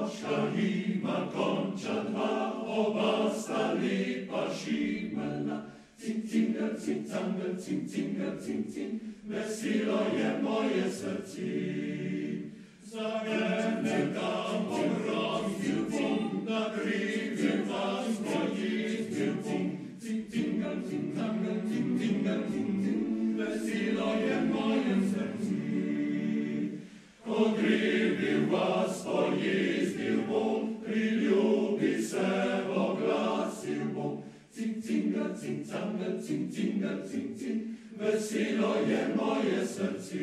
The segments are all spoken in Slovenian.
Troszka ima kończa dwa, oba stali paszimela. Cing, cinga, cing, canga, cing, cinga, cing, cing, veselo je moje srce. Zavedne tam obrazil bom, na krivi vas pojezdil bom. Cing, cinga, cing, canga, cing, cinga, cing, cing, veselo je moje srce. Ko krivi vas pojezdil bom, priljubi se oglasil bom. Cing, cinga, cing, canga, cing, cinga, cing, cing, veselo je moje srce.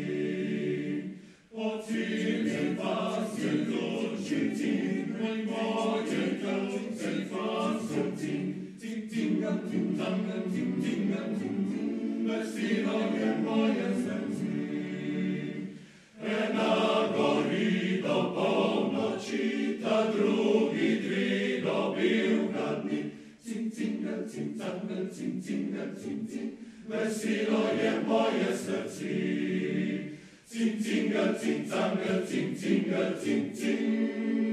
Pocilim vas je duši cing, moje srce vas je cing. Cing, cinga, cing, canga, cing, cinga, cing, cing, veselo je moje srce. Ena gori do polnoči, ta drugi dvi dobil ga dni. Cing, cinga, cing, canga, cing, cinga, cing, cing, veselo je moje srce. Cing, cinga, cing, canga, cing, cinga, cing, cing.